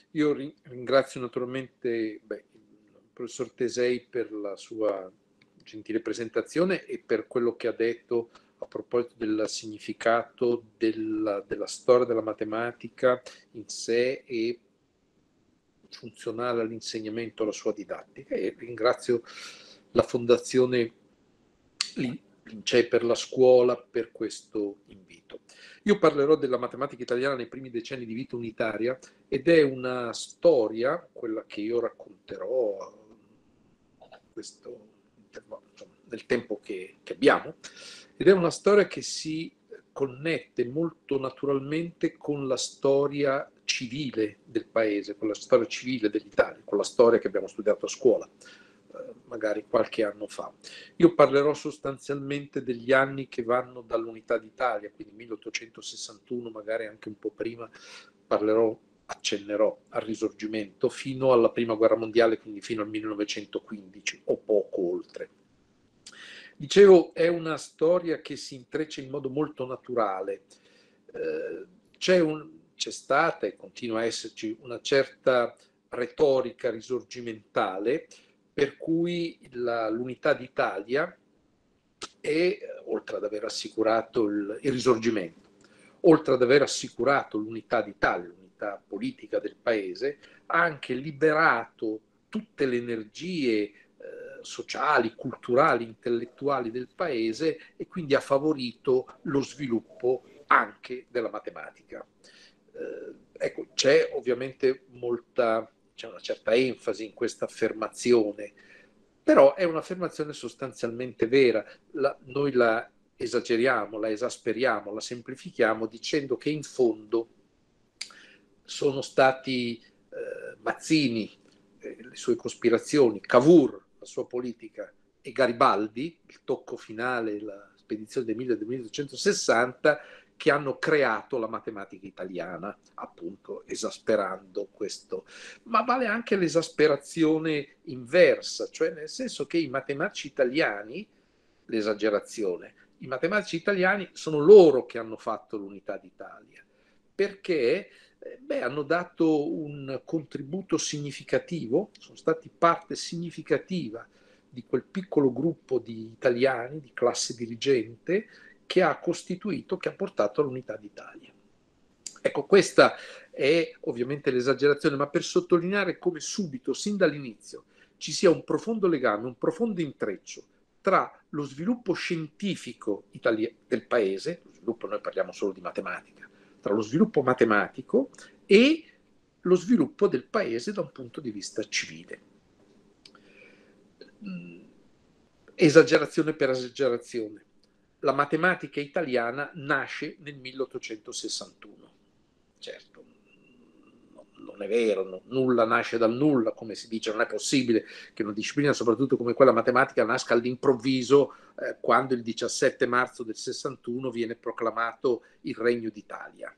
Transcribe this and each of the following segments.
Io ringrazio naturalmente il professor Tesei per la sua gentile presentazione e per quello che ha detto a proposito del significato della storia della matematica in sé e funzionale all'insegnamento, alla sua didattica, e ringrazio la Fondazione Lincei per la scuola per questo invito. Io parlerò della matematica italiana nei primi decenni di vita unitaria ed è una storia, quella che io racconterò questo, nel tempo che abbiamo, ed è una storia che si connette molto naturalmente con la storia civile del paese, con la storia civile dell'Italia, con la storia che abbiamo studiato a scuola, magari qualche anno fa. Io parlerò sostanzialmente degli anni che vanno dall'Unità d'Italia, quindi 1861, magari anche un po' prima, accennerò al Risorgimento, fino alla Prima Guerra Mondiale, quindi fino al 1915 o poco oltre. Dicevo, è una storia che si intreccia in modo molto naturale. C'è stata e continua a esserci una certa retorica risorgimentale per cui l'Unità d'Italia è, oltre ad aver assicurato il Risorgimento, oltre ad aver assicurato l'unità d'Italia, l'unità politica del paese, ha anche liberato tutte le energie sociali, culturali, intellettuali del paese e quindi ha favorito lo sviluppo anche della matematica. Ecco, c'è ovviamente c'è una certa enfasi in questa affermazione, però è un'affermazione sostanzialmente vera. Noi la esageriamo, la esasperiamo, la semplifichiamo dicendo che in fondo sono stati Mazzini, le sue cospirazioni, Cavour, la sua politica, e Garibaldi, il tocco finale, la spedizione del 1860, che hanno creato la matematica italiana, appunto esasperando questo. Ma vale anche l'esasperazione inversa, cioè nel senso che i matematici italiani, l'esagerazione, i matematici italiani sono loro che hanno fatto l'unità d'Italia, perché hanno dato un contributo significativo, sono stati parte significativa di quel piccolo gruppo di italiani, di classe dirigente, che ha costituito, che ha portato all'unità d'Italia. Ecco, questa è ovviamente l'esagerazione, ma per sottolineare come subito, sin dall'inizio, ci sia un profondo legame, un profondo intreccio tra lo sviluppo scientifico del paese, lo sviluppo, noi parliamo solo di matematica, tra lo sviluppo matematico e lo sviluppo del paese da un punto di vista civile. Esagerazione per esagerazione. La matematica italiana nasce nel 1861. Certo, non è vero, nulla nasce dal nulla, come si dice, non è possibile che una disciplina, soprattutto come quella matematica, nasca all'improvviso quando il 17 marzo del 61 viene proclamato il Regno d'Italia.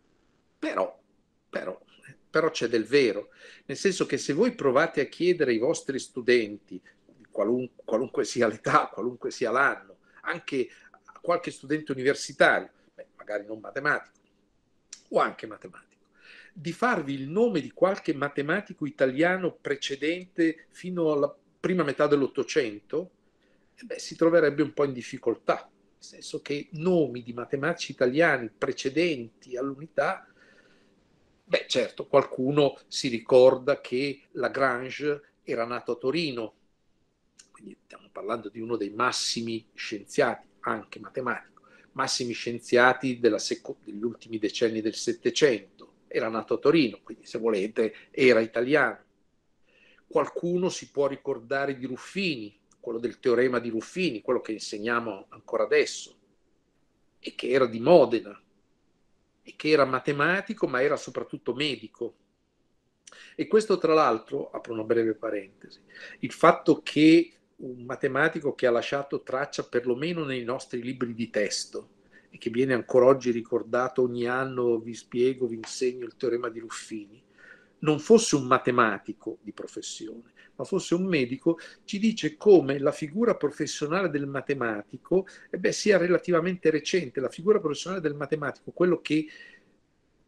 Però c'è del vero, nel senso che se voi provate a chiedere ai vostri studenti, qualunque sia l'età, qualunque sia l'anno, anche a qualche studente universitario, magari non matematico, o anche matematico, di farvi il nome di qualche matematico italiano precedente fino alla prima metà dell'Ottocento, si troverebbe un po' in difficoltà, nel senso che nomi di matematici italiani precedenti all'unità, certo, qualcuno si ricorda che Lagrange era nato a Torino, quindi stiamo parlando di uno dei massimi scienziati, anche matematico, massimi scienziati degli ultimi decenni del Settecento. Era nato a Torino, quindi se volete era italiano. Qualcuno si può ricordare di Ruffini, quello del teorema di Ruffini, quello che insegniamo ancora adesso, e che era di Modena, e che era matematico, ma era soprattutto medico. E questo, tra l'altro, apro una breve parentesi, il fatto che un matematico che ha lasciato traccia perlomeno nei nostri libri di testo e che viene ancora oggi ricordato ogni anno, vi spiego, vi insegno il teorema di Ruffini, non fosse un matematico di professione, ma fosse un medico, ci dice come la figura professionale del matematico sia relativamente recente. La figura professionale del matematico, quello che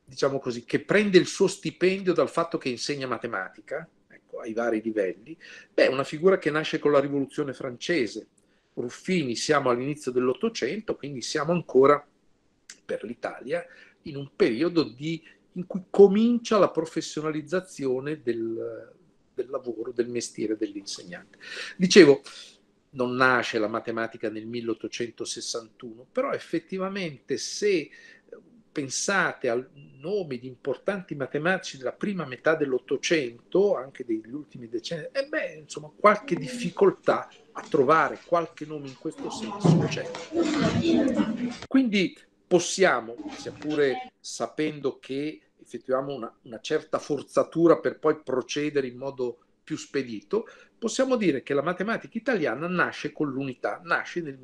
diciamo così, che prende il suo stipendio dal fatto che insegna matematica, ecco, ai vari livelli, beh, è una figura che nasce con la Rivoluzione francese. Ruffini, siamo all'inizio dell'Ottocento, quindi siamo ancora, per l'Italia, in un periodo in cui comincia la professionalizzazione del lavoro, del mestiere dell'insegnante. Dicevo, non nasce la matematica nel 1861, però effettivamente se pensate al nome di importanti matematici della prima metà dell'Ottocento, anche degli ultimi decenni, e beh, insomma, qualche difficoltà a trovare qualche nome in questo senso c'è. Quindi possiamo, sia pure sapendo che effettuiamo una certa forzatura per poi procedere in modo più spedito, possiamo dire che la matematica italiana nasce con l'unità, nasce nel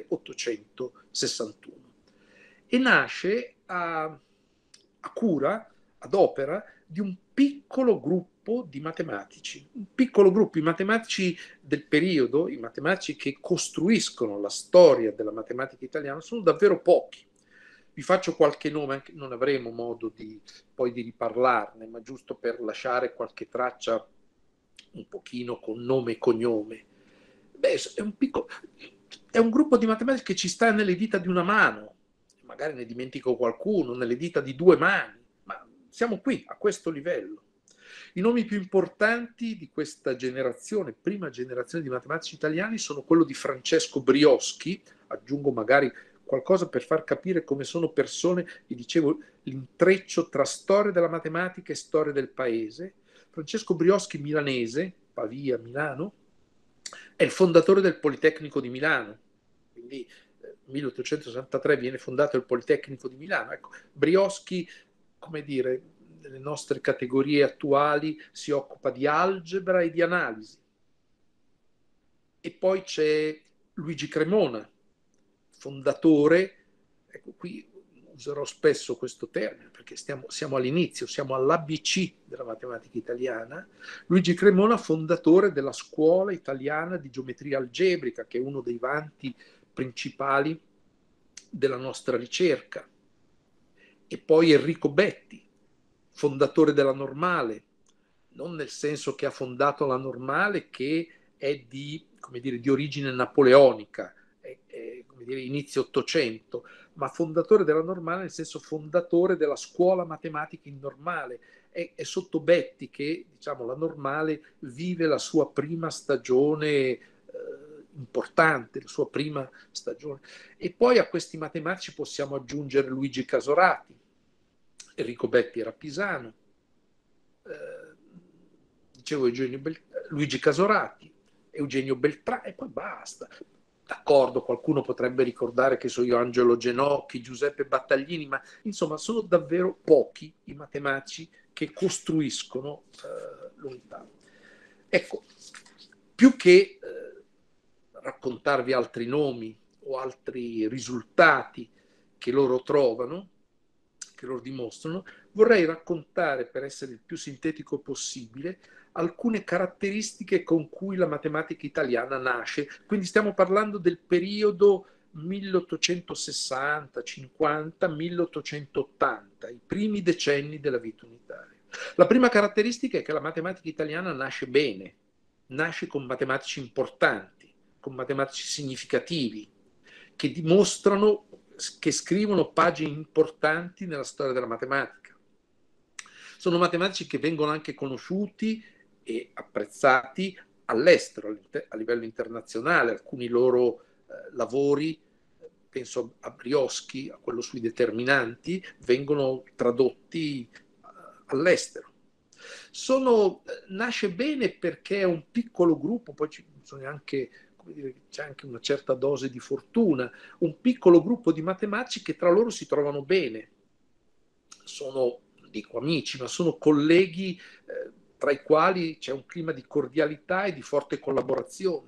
1861 e nasce a cura, ad opera di un piccolo gruppo di matematici, un piccolo gruppo di matematici del periodo, i matematici che costruiscono la storia della matematica italiana, sono davvero pochi. Vi faccio qualche nome, anche non avremo modo poi di riparlarne, ma giusto per lasciare qualche traccia un pochino con nome e cognome. Beh, è un gruppo di matematici che ci sta nelle dita di una mano, magari ne dimentico qualcuno, nelle dita di due mani, ma siamo qui, a questo livello. I nomi più importanti di questa generazione, prima generazione di matematici italiani, sono quello di Francesco Brioschi, aggiungo magari qualcosa per far capire come sono persone, vi dicevo, l'intreccio tra storia della matematica e storia del paese. Francesco Brioschi, milanese, Pavia, Milano, è il fondatore del Politecnico di Milano, quindi 1863 viene fondato il Politecnico di Milano. Ecco, Brioschi, come dire, nelle nostre categorie attuali si occupa di algebra e di analisi. E poi c'è Luigi Cremona, fondatore, ecco qui userò spesso questo termine perché siamo all'inizio, siamo all'ABC della matematica italiana. Luigi Cremona, fondatore della scuola italiana di geometria algebrica, che è uno dei vanti principali della nostra ricerca. E poi Enrico Betti, fondatore della Normale, non nel senso che ha fondato la Normale, che è come dire, di origine napoleonica, come dire, inizio Ottocento, ma fondatore della Normale nel senso fondatore della scuola matematica in Normale. È sotto Betti che, diciamo, la Normale vive la sua prima stagione importante, la sua prima stagione. E poi a questi matematici possiamo aggiungere Luigi Casorati. Enrico Betti era pisano, dicevo Luigi Casorati, Eugenio Beltrame e poi basta. D'accordo, qualcuno potrebbe ricordare che so io Angelo Genocchi, Giuseppe Battaglini, ma insomma sono davvero pochi i matematici che costruiscono l'unità. Ecco, più che raccontarvi altri nomi o altri risultati che loro trovano, che loro dimostrano, vorrei raccontare, per essere il più sintetico possibile, alcune caratteristiche con cui la matematica italiana nasce. Quindi stiamo parlando del periodo 1860, 50, 1880, i primi decenni della vita unitaria. La prima caratteristica è che la matematica italiana nasce bene, nasce con matematici importanti, con matematici significativi, che dimostrano, che scrivono pagine importanti nella storia della matematica. Sono matematici che vengono anche conosciuti e apprezzati all'estero, a livello internazionale. Alcuni loro lavori, penso a Brioschi, a quello sui determinanti, vengono tradotti all'estero. Nasce bene perché è un piccolo gruppo, poi bisogna anche, come dire, c'è anche una certa dose di fortuna, un piccolo gruppo di matematici che tra loro si trovano bene. Sono, non dico amici, ma sono colleghi tra i quali c'è un clima di cordialità e di forte collaborazione.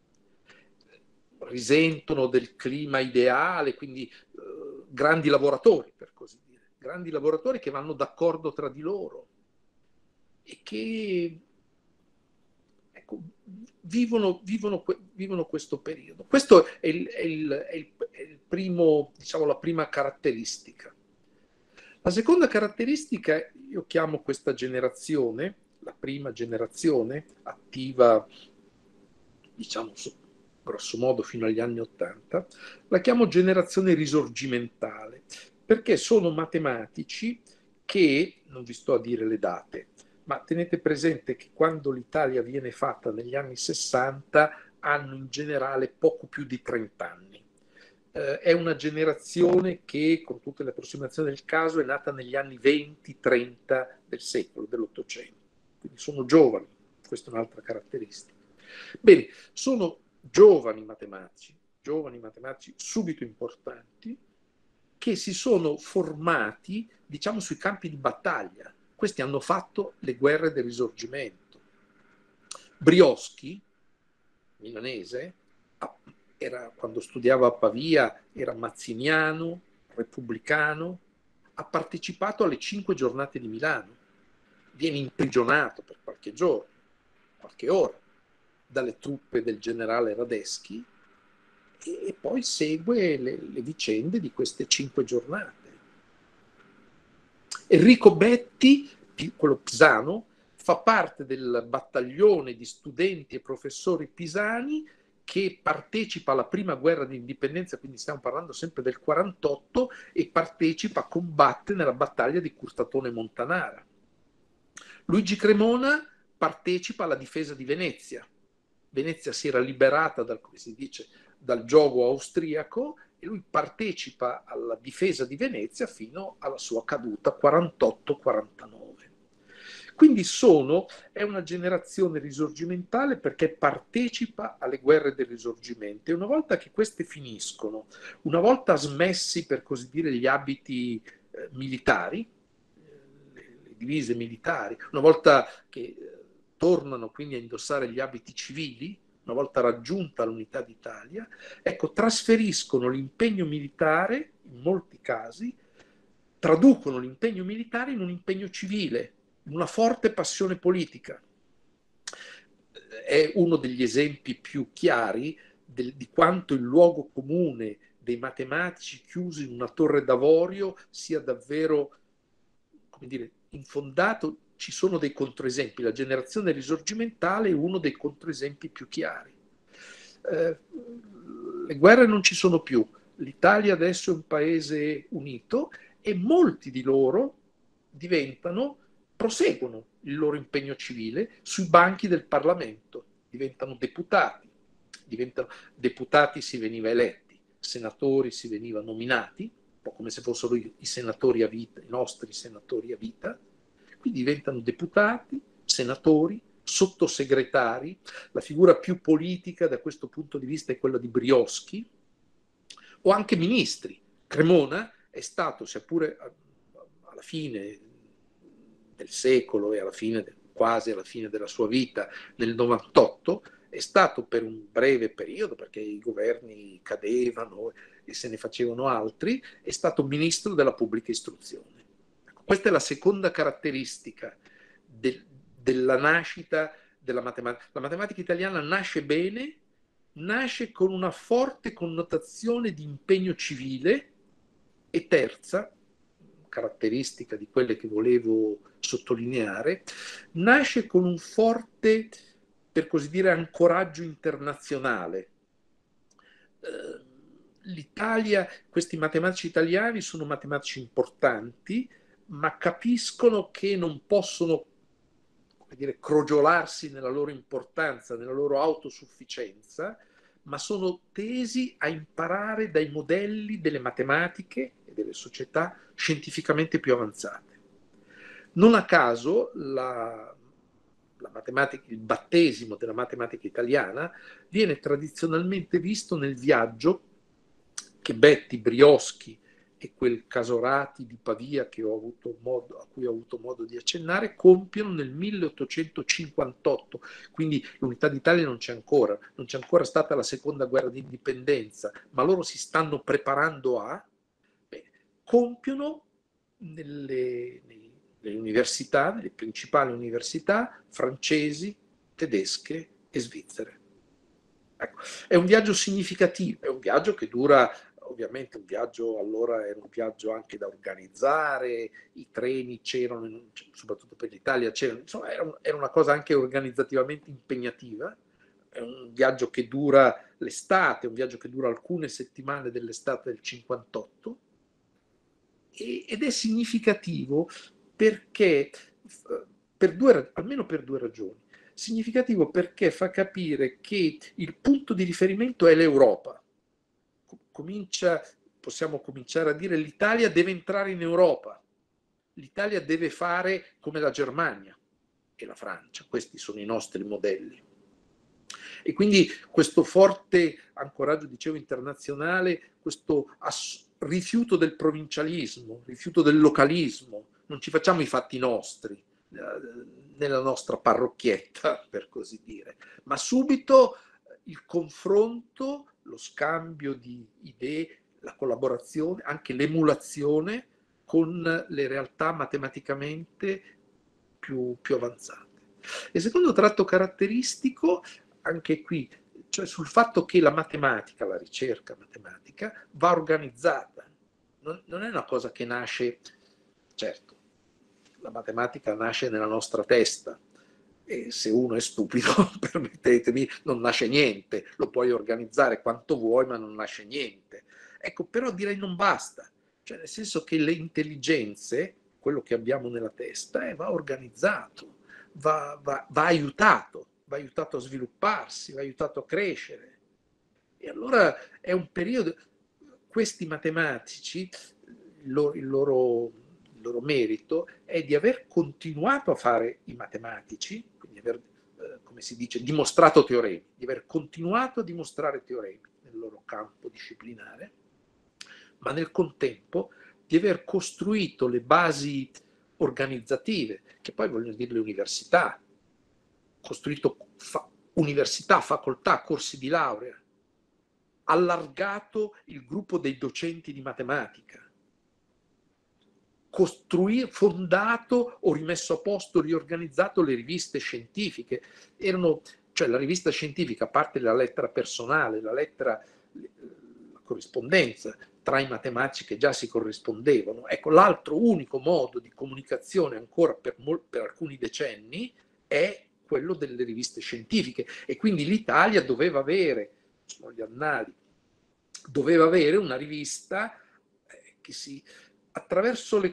Risentono del clima ideale, quindi grandi lavoratori, per così dire, grandi lavoratori che vanno d'accordo tra di loro e che ecco, vivono questo periodo. Questo è il primo, diciamo, la prima caratteristica. La seconda caratteristica, io chiamo questa generazione, la prima generazione attiva, diciamo grosso modo fino agli anni '80, la chiamo generazione risorgimentale, perché sono matematici che, non vi sto a dire le date, ma tenete presente che quando l'Italia viene fatta negli anni '60 hanno in generale poco più di 30 anni. È una generazione che, con tutte le approssimazioni del caso, è nata negli anni 20-30 del secolo, dell'Ottocento. Quindi sono giovani, questa è un'altra caratteristica. Bene, sono giovani matematici subito importanti, che si sono formati, diciamo, sui campi di battaglia. Questi hanno fatto le guerre del Risorgimento. Brioschi, milanese, quando studiava a Pavia, era mazziniano, repubblicano, ha partecipato alle 5 giornate di Milano, viene imprigionato per qualche giorno, qualche ora, dalle truppe del generale Radeschi, e poi segue le vicende di queste 5 giornate. Enrico Betti, quello pisano, fa parte del battaglione di studenti e professori pisani che partecipa alla prima guerra di indipendenza, quindi stiamo parlando sempre del 48, e combatte nella battaglia di Curtatone Montanara. Luigi Cremona partecipa alla difesa di Venezia. Venezia si era liberata dal, come si dice, dal giogo austriaco, e lui partecipa alla difesa di Venezia fino alla sua caduta 48-49. Quindi è una generazione risorgimentale perché partecipa alle guerre del Risorgimento, e una volta che queste finiscono, una volta smessi per così dire gli abiti militari, le divise militari, una volta che tornano quindi a indossare gli abiti civili, una volta raggiunta l'unità d'Italia, ecco, trasferiscono l'impegno militare, in molti casi, traducono l'impegno militare in un impegno civile, in una forte passione politica. È uno degli esempi più chiari di quanto il luogo comune dei matematici chiusi in una torre d'avorio sia davvero, come dire, infondato. Ci sono dei controesempi. La generazione risorgimentale è uno dei controesempi più chiari. Le guerre non ci sono più. L'Italia adesso è un paese unito, e molti di loro proseguono il loro impegno civile sui banchi del Parlamento, diventano deputati. Deputati si veniva eletti, senatori si veniva nominati, un po' come se fossero i senatori a vita, i nostri senatori a vita. Quindi diventano deputati, senatori, sottosegretari. La figura più politica da questo punto di vista è quella di Brioschi, o anche ministri. Cremona è stato, sia pure alla fine del secolo e quasi alla fine della sua vita, nel 98, è stato per un breve periodo, perché i governi cadevano e se ne facevano altri, è stato ministro della pubblica istruzione. Questa è la seconda caratteristica della nascita della matematica. La matematica italiana nasce bene, nasce con una forte connotazione di impegno civile, e terza caratteristica di quelle che volevo sottolineare, nasce con un forte, per così dire, ancoraggio internazionale. L'Italia, questi matematici italiani sono matematici importanti, ma capiscono che non possono, come dire, crogiolarsi nella loro importanza, nella loro autosufficienza, ma sono tesi a imparare dai modelli delle matematiche e delle società scientificamente più avanzate. Non a caso il battesimo della matematica italiana viene tradizionalmente visto nel viaggio che Betti, Brioschi e quel Casorati di Pavia a cui ho avuto modo di accennare compiono nel 1858, quindi l'unità d'Italia non c'è ancora stata la seconda guerra di indipendenza, ma loro si stanno preparando compiono nelle università, nelle principali università francesi, tedesche e svizzere. Ecco, è un viaggio significativo, è un viaggio che dura ovviamente un viaggio, allora era un viaggio anche da organizzare, i treni c'erano, soprattutto per l'Italia c'erano, insomma era una cosa anche organizzativamente impegnativa. È un viaggio che dura l'estate, un viaggio che dura alcune settimane dell'estate del 58, ed è significativo perché, almeno per due ragioni. Significativo perché fa capire che il punto di riferimento è l'Europa. Possiamo cominciare a dire l'Italia deve entrare in Europa, l'Italia deve fare come la Germania e la Francia, questi sono i nostri modelli. E quindi questo forte ancoraggio, dicevo, internazionale, questo rifiuto del provincialismo, rifiuto del localismo, non ci facciamo i fatti nostri nella nostra parrocchietta, per così dire, ma subito il confronto, lo scambio di idee, la collaborazione, anche l'emulazione con le realtà matematicamente più avanzate. E secondo tratto caratteristico, anche qui, cioè sul fatto che la matematica, la ricerca matematica, va organizzata. Non è una cosa che nasce, certo, la matematica nasce nella nostra testa, e se uno è stupido, permettetemi, non nasce niente, lo puoi organizzare quanto vuoi, ma non nasce niente. Ecco, però direi non basta, cioè nel senso che le intelligenze, quello che abbiamo nella testa, va organizzato, va aiutato a svilupparsi, va aiutato a crescere. E allora è un periodo, questi matematici, il loro merito è di aver continuato a fare i matematici, quindi aver, come si dice, dimostrato teoremi, di aver continuato a dimostrare teoremi nel loro campo disciplinare, ma nel contempo di aver costruito le basi organizzative, che poi vogliono dire le università, costruito università, facoltà, corsi di laurea, allargato il gruppo dei docenti di matematica, fondato o rimesso a posto, riorganizzato le riviste scientifiche. Cioè la rivista scientifica, a parte la lettera personale, la corrispondenza tra i matematici che già si corrispondevano, ecco, l'altro unico modo di comunicazione ancora per alcuni decenni è quello delle riviste scientifiche, e quindi l'Italia doveva avere, sono gli annali, doveva avere una rivista attraverso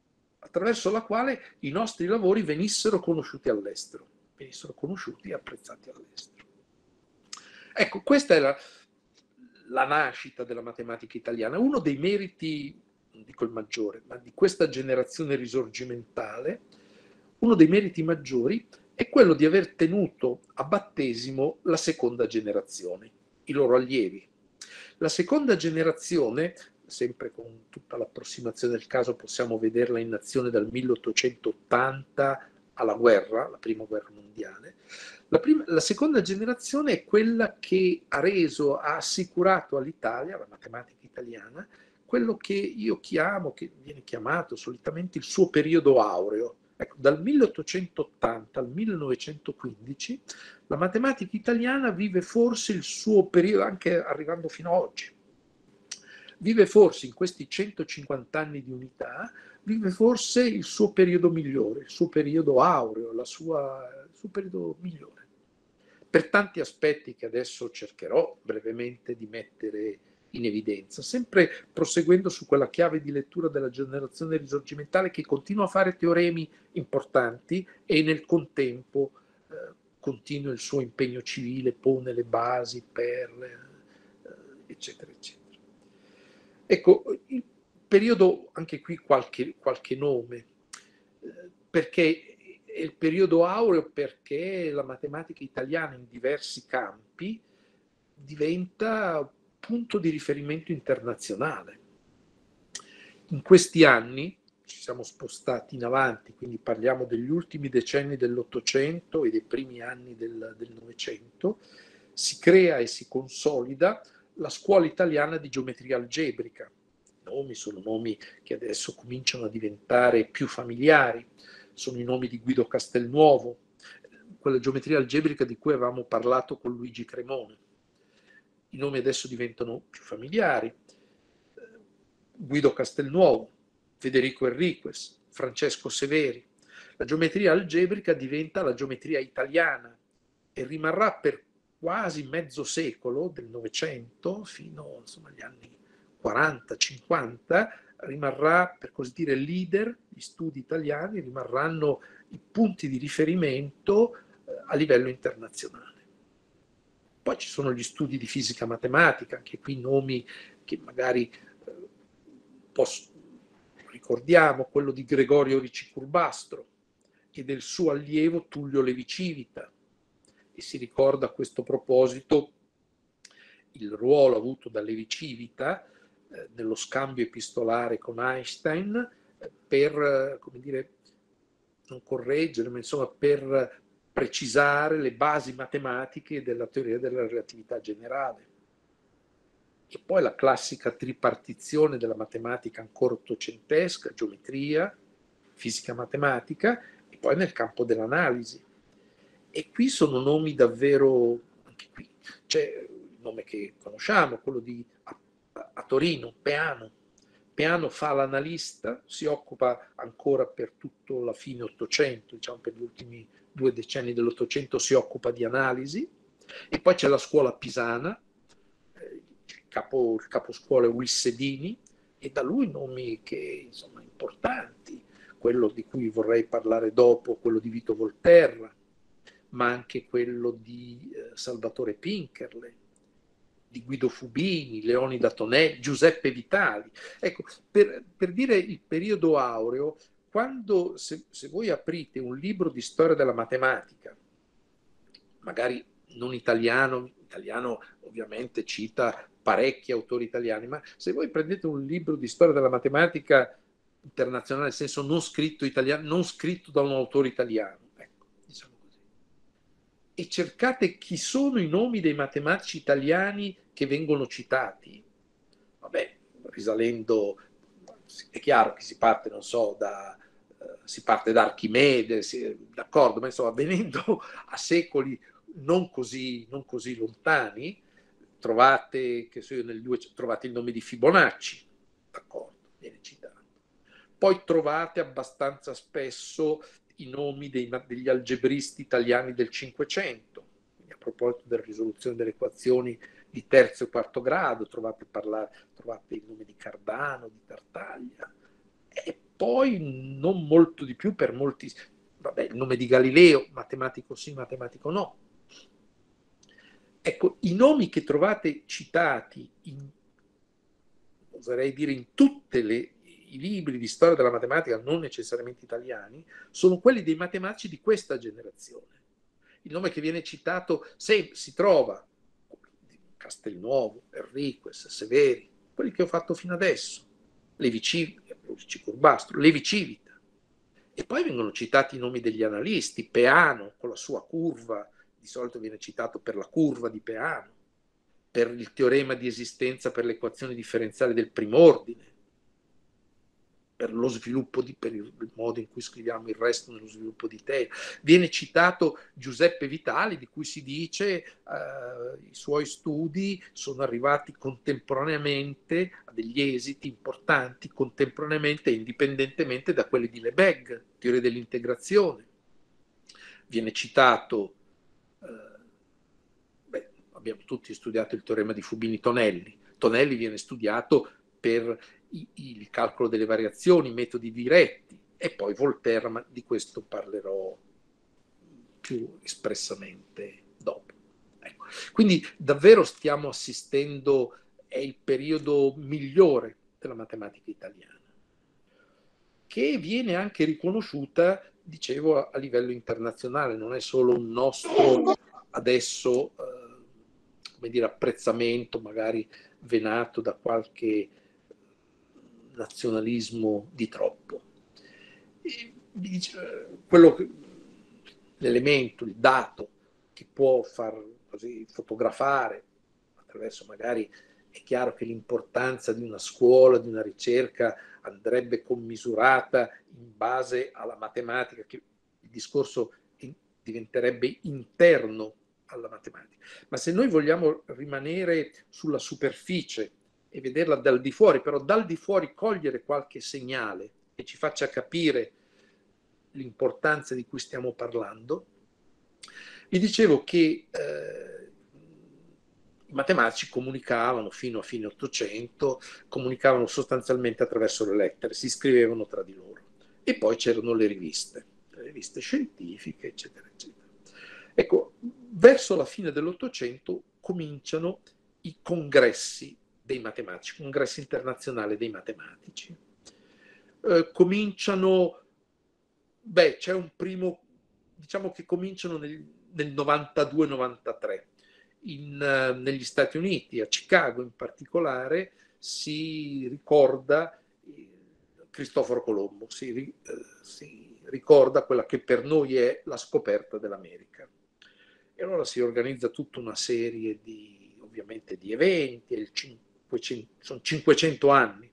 la quale i nostri lavori venissero conosciuti all'estero, venissero conosciuti e apprezzati all'estero. Ecco, questa è la nascita della matematica italiana. Uno dei meriti, non dico il maggiore, ma di questa generazione risorgimentale, uno dei meriti maggiori è quello di aver tenuto a battesimo la seconda generazione, i loro allievi. La seconda generazione, sempre con tutta l'approssimazione del caso, possiamo vederla in azione dal 1880 alla guerra, la prima guerra mondiale. La seconda generazione è quella che ha assicurato all'Italia, alla matematica italiana, quello che io chiamo, che viene chiamato solitamente il suo periodo aureo. Ecco, dal 1880 al 1915 la matematica italiana vive forse il suo periodo, anche arrivando fino ad oggi, vive forse in questi 150 anni di unità, vive forse il suo periodo migliore, il suo periodo aureo, il suo periodo migliore. Per tanti aspetti che adesso cercherò brevemente di mettere in evidenza, sempre proseguendo su quella chiave di lettura della generazione risorgimentale che continua a fare teoremi importanti e nel contempo continua il suo impegno civile, pone le basi per eccetera, eccetera. Ecco, il periodo, anche qui qualche nome, perché è il periodo aureo perché la matematica italiana in diversi campi diventa punto di riferimento internazionale. In questi anni ci siamo spostati in avanti, quindi parliamo degli ultimi decenni dell'Ottocento e dei primi anni del Novecento, si crea e si consolida la scuola italiana di geometria algebrica. I nomi sono nomi che adesso cominciano a diventare più familiari, sono i nomi di Guido Castelnuovo, quella geometria algebrica di cui avevamo parlato con Luigi Cremone. I nomi adesso diventano più familiari. Guido Castelnuovo, Federico Enriquez, Francesco Severi. La geometria algebrica diventa la geometria italiana e rimarrà per quasi mezzo secolo del Novecento, fino insomma, agli anni 40-50, rimarrà, per così dire, leader. Gli studi italiani rimarranno i punti di riferimento a livello internazionale. Poi ci sono gli studi di fisica matematica, anche qui nomi che magari ricordiamo, quello di Gregorio Ricci Curbastro e del suo allievo Tullio Levi-Civita, e si ricorda a questo proposito il ruolo avuto da Levi-Civita nello scambio epistolare con Einstein per, come dire, non correggere, ma insomma per precisare le basi matematiche della teoria della relatività generale. E poi la classica tripartizione della matematica ancora ottocentesca, geometria, fisica matematica, e poi nel campo dell'analisi. E qui sono nomi davvero, anche qui c'è il nome che conosciamo, quello di a Torino, Peano. Peano fa l'analista, si occupa ancora per tutto la fine Ottocento, diciamo per gli ultimi 2 decenni dell'Ottocento si occupa di analisi. E poi c'è la scuola pisana, il caposcuola è Wissedini, e da lui nomi che insomma importanti, quello di cui vorrei parlare dopo, quello di Vito Volterra, ma anche quello di Salvatore Pinkerle, di Guido Fubini, Leonida Tonelli, Giuseppe Vitali. Ecco, per dire il periodo aureo, quando se voi aprite un libro di storia della matematica, magari non italiano ovviamente cita parecchi autori italiani, ma se voi prendete un libro di storia della matematica internazionale, nel senso non scritto italiano, non scritto da un autore italiano, ecco, diciamo così, e cercate chi sono i nomi dei matematici italiani che vengono citati, vabbè, risalendo, è chiaro che si parte, non so, si parte da Archimede, d'accordo, ma insomma, venendo a secoli non così lontani, trovate, che so io, trovate il nome di Fibonacci, d'accordo, viene citato. Poi trovate abbastanza spesso i nomi degli algebristi italiani del Cinquecento, a proposito della risoluzione delle equazioni di terzo e quarto grado, trovate il nome di Cardano, di Tartaglia, e poi non molto di più per molti, vabbè, il nome di Galileo, matematico sì, matematico no. Ecco, i nomi che trovate citati oserei dire in tutti i libri di storia della matematica, non necessariamente italiani, sono quelli dei matematici di questa generazione. Il nome che viene citato si trova Castelnuovo, Enriquez, Severi, quelli che ho fatto fino adesso, Curbastro, Levi-Civita. E poi vengono citati i nomi degli analisti, Peano con la sua curva, di solito viene citato per la curva di Peano, per il teorema di esistenza per l'equazione differenziale del primo ordine, per lo sviluppo per il modo in cui scriviamo il resto nello sviluppo di Taylor. Viene citato Giuseppe Vitali, di cui si dice i suoi studi sono arrivati contemporaneamente a degli esiti importanti, contemporaneamente e indipendentemente da quelli di Lebesgue, teoria dell'integrazione. Viene citato, abbiamo tutti studiato il teorema di Fubini-Tonelli. Tonelli viene studiato per il calcolo delle variazioni, metodi diretti, e poi Volterra, ma di questo parlerò più espressamente dopo. Ecco. Quindi davvero stiamo assistendo, è il periodo migliore della matematica italiana, che viene anche riconosciuta, dicevo, a livello internazionale, non è solo un nostro adesso come dire, apprezzamento magari venato da qualche nazionalismo di troppo. L'elemento, il dato che può far così fotografare attraverso magari, è chiaro che l'importanza di una scuola, di una ricerca andrebbe commisurata in base alla matematica, che il discorso diventerebbe interno alla matematica. Ma se noi vogliamo rimanere sulla superficie e vederla dal di fuori, però dal di fuori cogliere qualche segnale che ci faccia capire l'importanza di cui stiamo parlando, vi dicevo che i matematici comunicavano fino a fine Ottocento, comunicavano sostanzialmente attraverso le lettere, si scrivevano tra di loro. E poi c'erano le riviste scientifiche, eccetera, eccetera. Ecco, verso la fine dell'Ottocento cominciano i congressi dei matematici, congressi internazionali dei matematici. C'è un primo, diciamo che cominciano nel 92-93. Negli Stati Uniti, a Chicago in particolare, si ricorda Cristoforo Colombo, si ricorda quella che per noi è la scoperta dell'America. E allora si organizza tutta una serie ovviamente di eventi, sono 500 anni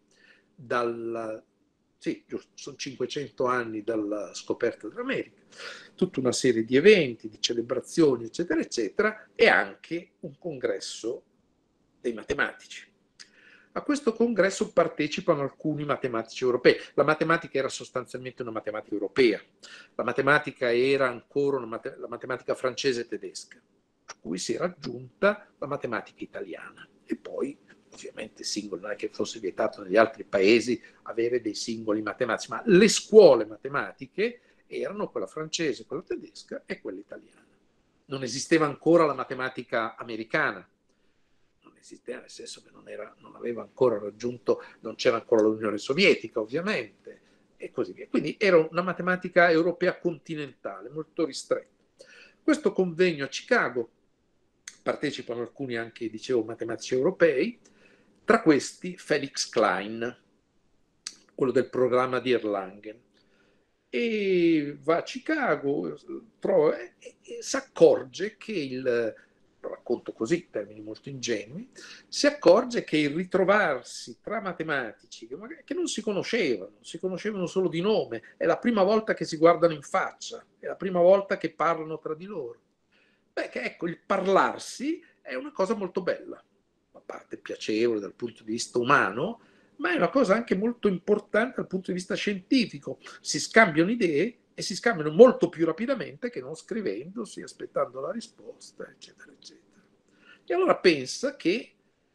sono 500 anni dalla scoperta dell'America, tutta una serie di eventi, di celebrazioni, eccetera, eccetera, e anche un congresso dei matematici. A questo congresso partecipano alcuni matematici europei. La matematica era sostanzialmente una matematica europea, la matematica era ancora la matematica francese e tedesca, a cui si era aggiunta la matematica italiana. E poi, ovviamente, singoli, non è che fosse vietato negli altri paesi avere dei singoli matematici, ma le scuole matematiche erano quella francese, quella tedesca e quella italiana. Non esisteva ancora la matematica americana, non esisteva nel senso che non aveva ancora raggiunto, non c'era ancora l'Unione Sovietica ovviamente, e così via. Quindi era una matematica europea continentale, molto ristretta. Questo convegno a Chicago partecipano alcuni anche, dicevo, matematici europei, tra questi Felix Klein, quello del programma di Erlangen. E va a Chicago, trova, e si accorge che lo racconto così, in termini molto ingenui, si accorge che il ritrovarsi tra matematici che non si conoscevano solo di nome, è la prima volta che si guardano in faccia, è la prima volta che parlano tra di loro. Beh, che ecco, il parlarsi è una cosa molto bella, a parte piacevole dal punto di vista umano, ma è una cosa anche molto importante dal punto di vista scientifico. Si scambiano idee e si scambiano molto più rapidamente che non scrivendosi, aspettando la risposta, eccetera, eccetera. E allora pensa che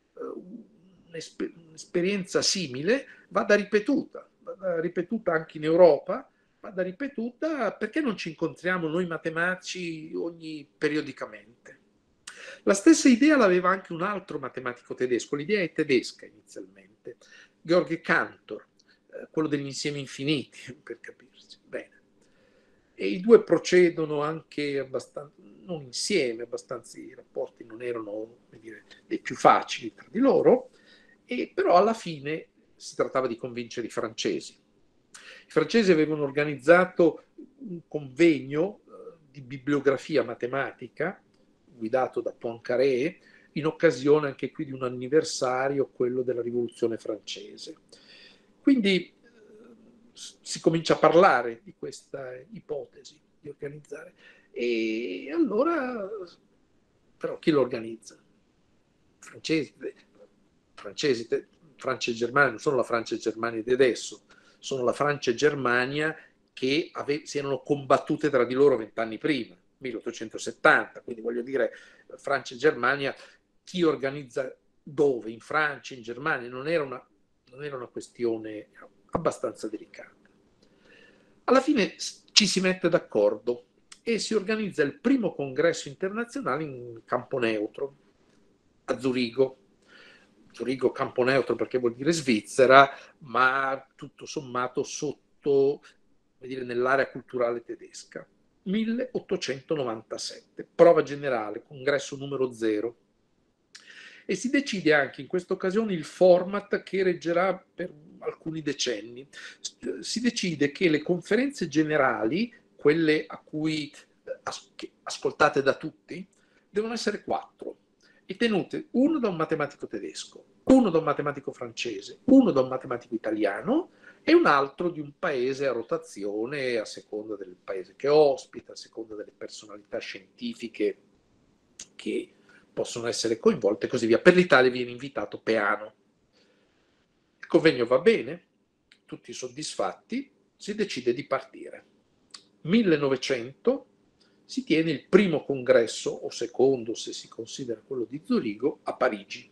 un'esperienza simile vada ripetuta anche in Europa, vada ripetuta perché non ci incontriamo noi matematici periodicamente. La stessa idea l'aveva anche un altro matematico tedesco, l'idea è tedesca inizialmente, Georg Cantor, quello degli insiemi infiniti, per capirci. Bene. E i due procedono anche abbastanza, non insieme, abbastanza i rapporti non erano, come dire, dei più facili tra di loro, però alla fine si trattava di convincere i francesi. I francesi avevano organizzato un convegno di bibliografia matematica guidato da Poincaré in occasione anche qui di un anniversario, quello della Rivoluzione francese. Quindi si comincia a parlare di questa ipotesi di organizzare. E allora, però, chi lo organizza? Francesi, Francia e Germania, non sono la Francia e Germania di adesso, sono la Francia e Germania che si erano combattute tra di loro 20 anni prima, 1870, quindi voglio dire, Francia e Germania, chi organizza dove? In Francia, in Germania, non era una questione abbastanza delicata. Alla fine ci si mette d'accordo e si organizza il primo congresso internazionale in campo neutro, a Zurigo. Zurigo campo neutro perché vuol dire Svizzera, ma tutto sommato sotto, nell'area culturale tedesca. 1897, prova generale, congresso numero 0. E si decide anche in questa occasione il format che reggerà per alcuni decenni. Si decide che le conferenze generali, quelle a cui ascoltate da tutti, devono essere 4 e tenute uno da un matematico tedesco, uno da un matematico francese, uno da un matematico italiano e un altro di un paese a rotazione a seconda del paese che ospita, a seconda delle personalità scientifiche che possono essere coinvolte e così via. Per l'Italia viene invitato Peano. convegno va bene, tutti soddisfatti, si decide di partire. 1900 si tiene il primo congresso, o secondo se si considera quello di Zurigo, a Parigi.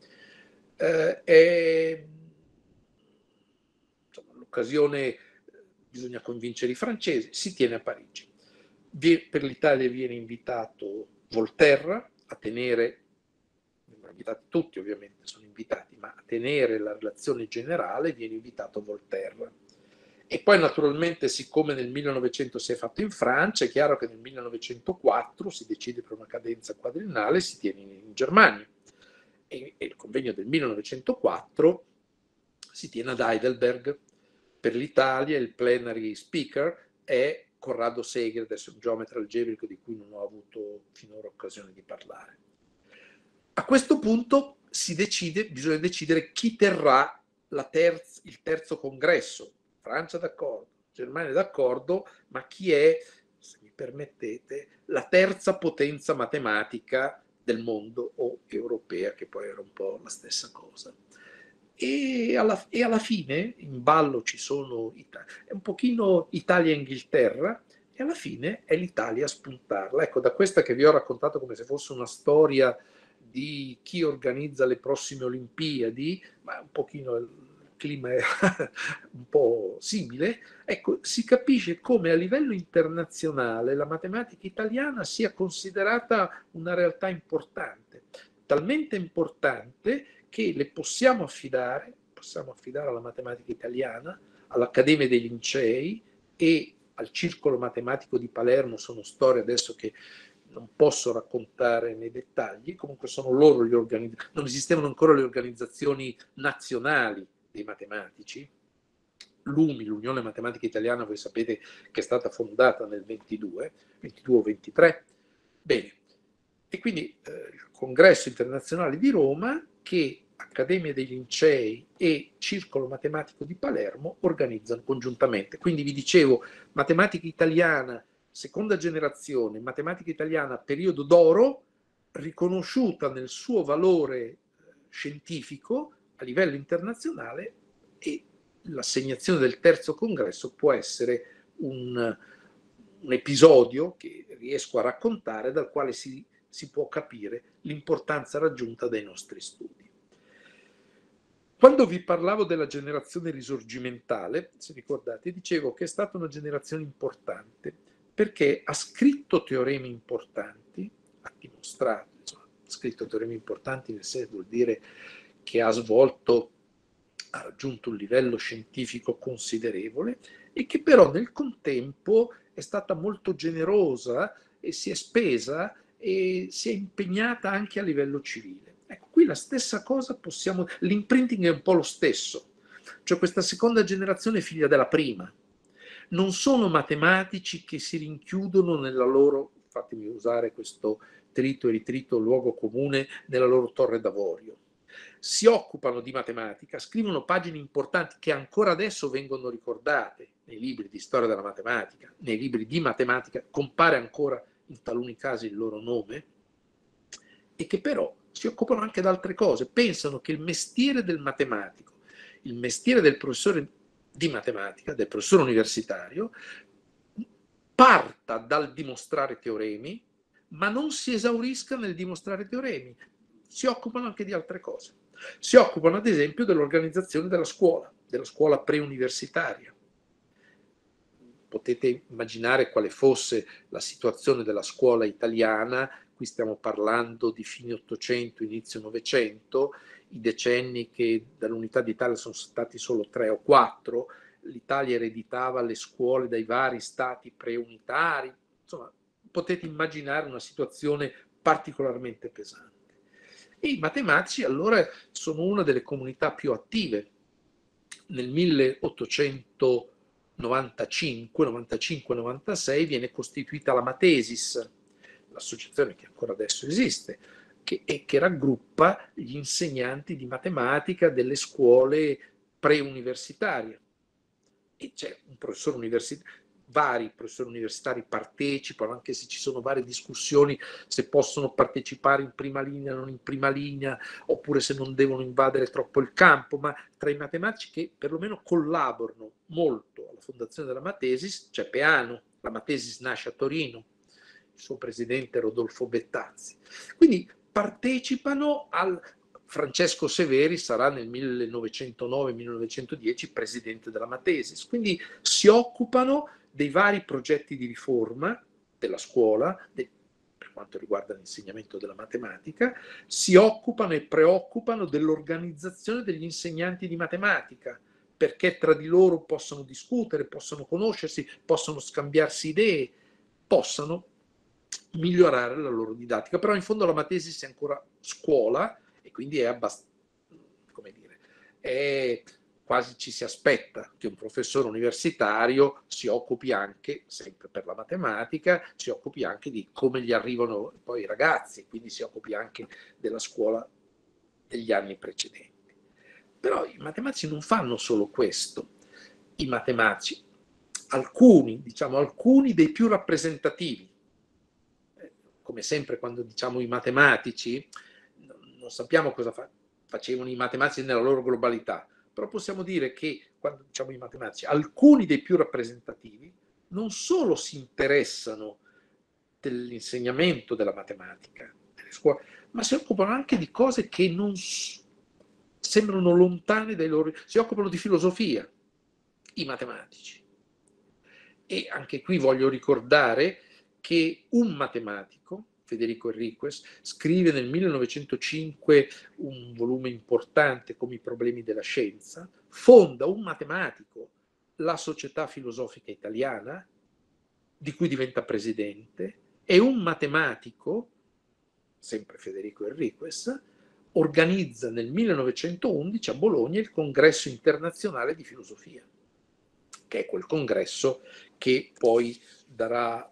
L'occasione, bisogna convincere i francesi, si tiene a Parigi. Per l'Italia viene invitato Volterra a tenere, invitati tutti ovviamente, sono invitati, ma a tenere la relazione generale viene invitato Volterra. E poi naturalmente, siccome nel 1900 si è fatto in Francia, è chiaro che nel 1904 si decide per una cadenza quadriennale, si tiene in Germania. E il convegno del 1904 si tiene ad Heidelberg. Per l'Italia il plenary speaker è Corrado Segre, adesso è un geometra algebrico di cui non ho avuto finora occasione di parlare. A questo punto bisogna decidere chi terrà il terzo congresso. Francia d'accordo, Germania d'accordo, ma chi è, se mi permettete, la terza potenza matematica del mondo o europea, che poi era un po' la stessa cosa. E alla fine in ballo ci sono è un pochino Italia e Inghilterra, e alla fine è l'Italia a spuntarla. Ecco, da questa che vi ho raccontato come se fosse una storia di chi organizza le prossime Olimpiadi, ma un pochino il clima è un po' simile, ecco, si capisce come a livello internazionale la matematica italiana sia considerata una realtà importante, talmente importante che le possiamo affidare alla matematica italiana, all'Accademia dei Lincei e al Circolo Matematico di Palermo. Sono storie adesso che non posso raccontare nei dettagli, comunque sono loro gli organizzatori, non esistevano ancora le organizzazioni nazionali dei matematici. L'UMI, l'Unione Matematica Italiana, voi sapete che è stata fondata nel 22 o 23. Bene, e quindi il Congresso Internazionale di Roma, che Accademia dei Lincei e Circolo Matematico di Palermo organizzano congiuntamente. Quindi vi dicevo, matematica italiana, seconda generazione, matematica italiana, periodo d'oro, riconosciuta nel suo valore scientifico a livello internazionale, e l'assegnazione del terzo congresso può essere un episodio che riesco a raccontare, dal quale si può capire l'importanza raggiunta dai nostri studi. Quando vi parlavo della generazione risorgimentale, se ricordate, dicevo che è stata una generazione importante perché ha scritto teoremi importanti, ha dimostrato, insomma, ha scritto teoremi importanti nel senso, vuol dire che ha raggiunto un livello scientifico considerevole, e che però nel contempo è stata molto generosa e si è spesa e si è impegnata anche a livello civile. Ecco, qui la stessa cosa l'imprinting è un po' lo stesso, cioè questa seconda generazione è figlia della prima. Non sono matematici che si rinchiudono nella loro, fatemi usare questo trito e ritrito luogo comune, nella loro torre d'avorio. Si occupano di matematica, scrivono pagine importanti che ancora adesso vengono ricordate nei libri di storia della matematica, nei libri di matematica, compare ancora in taluni casi il loro nome, e che però si occupano anche di altre cose. Pensano che il mestiere del matematico, il mestiere del professore di matematica, del professore universitario, parta dal dimostrare teoremi, ma non si esaurisca nel dimostrare teoremi. Si occupano anche di altre cose. Si occupano ad esempio dell'organizzazione della scuola preuniversitaria. Potete immaginare quale fosse la situazione della scuola italiana. Qui stiamo parlando di fine 800, inizio 900, i decenni che dall'Unità d'Italia sono stati solo 3 o 4, l'Italia ereditava le scuole dai vari stati preunitari, insomma potete immaginare una situazione particolarmente pesante. E i matematici allora sono una delle comunità più attive. Nel 1895-96 viene costituita la Matesis, l'associazione che ancora adesso esiste, che raggruppa gli insegnanti di matematica delle scuole preuniversitarie. E c'è un professore universitario, vari professori universitari partecipano, anche se ci sono varie discussioni se possono partecipare in prima linea, non in prima linea, oppure se non devono invadere troppo il campo, ma tra i matematici che perlomeno collaborano molto alla fondazione della Matesis c'è Peano. La Matesis nasce a Torino, il suo presidente è Rodolfo Bettazzi. Quindi partecipano al... Francesco Severi sarà nel 1909-1910 presidente della Matesis, quindi si occupano dei vari progetti di riforma della scuola, per quanto riguarda l'insegnamento della matematica, si occupano e preoccupano dell'organizzazione degli insegnanti di matematica, perché tra di loro possono discutere, possono conoscersi, possono scambiarsi idee, possano migliorare la loro didattica. Però in fondo la Matesis è ancora scuola e quindi è abbastanza, come dire, è quasi ci si aspetta che un professore universitario si occupi anche, sempre per la matematica, si occupi anche di come gli arrivano poi i ragazzi, quindi si occupi anche della scuola degli anni precedenti. Però i matematici non fanno solo questo. I matematici, alcuni dei più rappresentativi, come sempre quando diciamo i matematici, non sappiamo cosa facevano i matematici nella loro globalità, però possiamo dire che quando diciamo i matematici, alcuni dei più rappresentativi non solo si interessano dell'insegnamento della matematica delle scuole, ma si occupano anche di cose che non sembrano lontane dai loro... Si occupano di filosofia, i matematici. E anche qui voglio ricordare che un matematico, Federico Enriquez, scrive nel 1905 un volume importante come I problemi della scienza, fonda un matematico la Società Filosofica Italiana, di cui diventa presidente, e un matematico, sempre Federico Enriquez, organizza nel 1911 a Bologna il Congresso internazionale di filosofia, che è quel congresso che poi darà,